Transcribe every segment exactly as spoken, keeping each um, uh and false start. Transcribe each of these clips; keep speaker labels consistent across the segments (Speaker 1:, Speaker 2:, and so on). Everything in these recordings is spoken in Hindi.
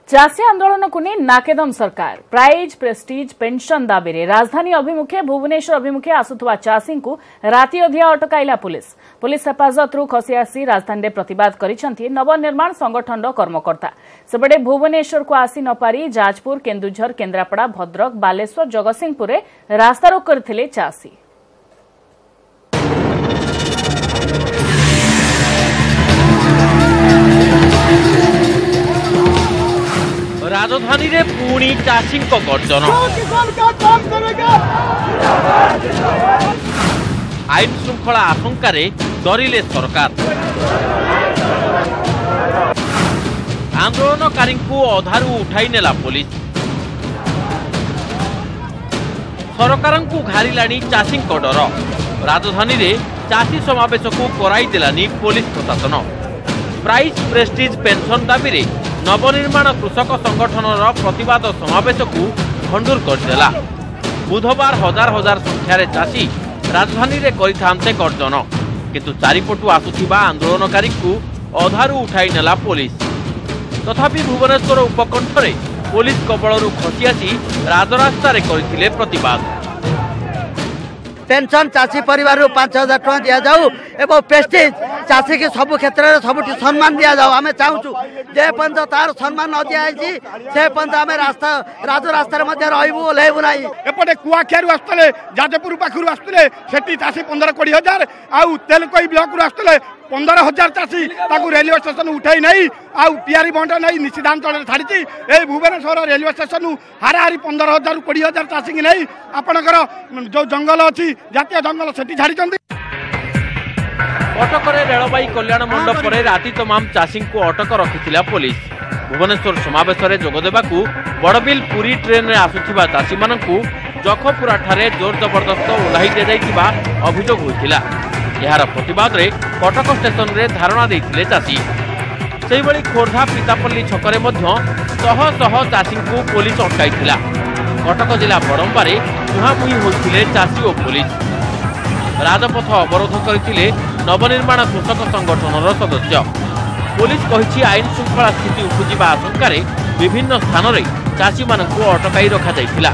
Speaker 1: चाषी आंदोलन को नहीं नाकेदम सरकार प्राइज प्रेस्टिज पेंशन दाबी रे राजधानी अभिमुखे भुवनेश्वर अभिमुखे आसुवा चाषी को राति अधिया अटकाइला पुलिस पुलिस हेफाजत खसी आसी राजधानी प्रतिवाद करिसेंती नवनिर्माण संगठन कर्मकर्ता सेबडे भुवनेश्वर को आसी नपारी जाजपुर केन्दुझर केन्द्रापड़ा भद्रक बालेश्वर जगतसिंहपुर में रास्तारोक करथिले चाषी।
Speaker 2: राजधानी रे पुणी चाषी गर्जन आईन श्रृंखला आशंकार डरिले सरकार आंदोलनकारी अधारू उठाई नेला पुलिस सरकार को घारिला चाषी डर राजधानी रे चाषी समावेश को कराई देलानी पुलिस प्रशासन प्राइज प्रेस्टिज पेंशन दाबी रे नवनिर्माण कृषक संगठन प्रतिवाद समावेश को भंडूर करदेला बुधवार हजार हजार संख्यार चाषी राजधानी रे करिथांते गर्जन किंतु चारिपटु आसुथिबा आंदोलनकारी को अधारू उठाई नेला पुलिस तथापि भुवनेश्वर उपकंठरे पुलिस कबलरू खसी आसी राजरास्ता रे करथिले प्रतिवाद
Speaker 3: पेंशन चाषी परिवार पांच हजार टका दिया जाऊ एवं प्रेस्टिज चाषी के सब क्षेत्र में सब सम्मान दिया जाऊ आम चाहूँ जे पर्यंत तार सम्मान न दिखाई से पर्यंत आम रास्ता राजरास्तार रही ओह्लैबू ना
Speaker 4: एपटे कुआखियारू आसुले जाजपुर पाखु आसुले से चाषी पंद्रह कोड़ी हजार आउ तेलकोई ब्लक आसुले पंद्रह हजार चाषी रेलवे स्टेशन उठाई नहीं आउ पियारी बंटा नहीं निषिद्धांचल छाड़ी ए भुवनेश्वर रेलवे स्टेशन हाराहारी पंद्रह हजार कोड़ी हजार चाषी की नहीं आपणकर जो जंगल अच्छी जातीय जंगल से छाड़ी
Speaker 2: कटक रेलवाई कल्याण मंडप पर राति तमाम चाषी को अटक रखिथिला पुलिस भुवनेश्वर समावेश में जोगदेवा बड़बिल पुरी ट्रेन में आसुथिबा चाषी मानकु जखपुरा ठारे जोर जबरदस्त ओह्लाई दि जाइथिबा अभियोग होइथिला यार प्रतिवाद रे कटक स्टेशन रे धारणा देइथिले चाषी सेहि भली खोर्धा पितापल्ली छकरे मध्य शह शह चाषी को पुलिस अटकाइथिला कटक जिला बड़म्बारे मुहांमुही होइथिले चाषी और पुलिस राजपथ अवरोध करथिले नवनिर्माण कृषक संगठन सदस्य पुलिस कहिछि आईन श्रृंखला स्थिति उपजिबा आशंकार विभिन्न स्थान रे चाषी मानकु अटकाई रखा जाइथिला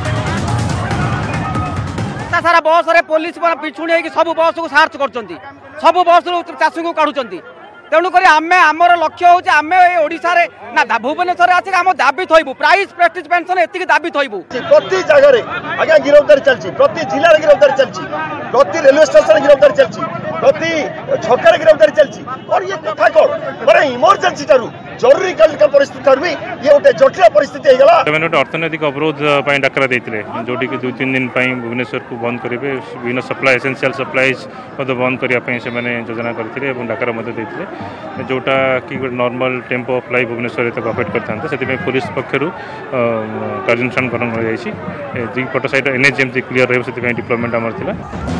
Speaker 3: सारा बस रे पुलिस पिछुणी होगी सब बस को सार्च करछंती सब बस चाषी को काढुचंती तेणुक आम आमर लक्ष्य हूँ आम ओडिशा रे ना भुवनेश्वर आसिक आम दाबी थोबू प्राइज प्रेस्टिज पेंशन एति दाबी थोबू
Speaker 5: प्रति जगह आज्ञा गिरफ्तारी चलती प्रति जिले गिरफ्तारी चलती प्रति रेलवे स्टेशन गिरफ्तारी चलती प्रति छक्कर गिरफ्तारी चलती और ये कथा कौन मैंने इमरजेंसी ठारू जरूरी कालिक परिस्थिति भी ये गोटे जटिल परिस्थिति
Speaker 6: गोटे अर्थनैतिक अवरोध डाकरा देते जोटी कि दुई तीन दिन भुवनेश्वर को बंद करेंगे विभिन्न सप्लाई एसेंशियल सप्लाईज बंद करने से योजना करते डाकरा देते जोटा कि normal tempo of life Bhubaneswar affect करते से पुलिस पक्षर कार्यानुष्ठान ग्रहण कर पट साइड एनएच जमी क्लीयर रही डिप्लॉयमेंट आमर थिला।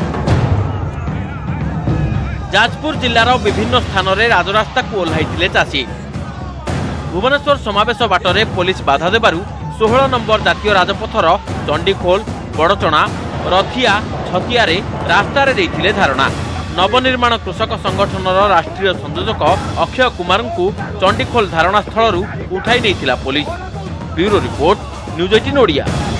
Speaker 2: जाजपुर जिलार विभिन्न स्थान में राजरास्ता को ओह्लाई चाषी भुवनेश्वर समावेश बाटरे पुलिस बाधा देबारु सोलह नंबर जातीय राजपथर चंडीखोल बड़चणा रथिया छतिया रास्तार देइथिले धारणा नवनिर्माण कृषक संगठन राष्ट्रीय संयोजक अक्षय कुमार को चंडीखोल धारणा स्थल उठाई नहीं पुलिस। ब्यूरो रिपोर्ट न्यूज़ अठारह ओडिया।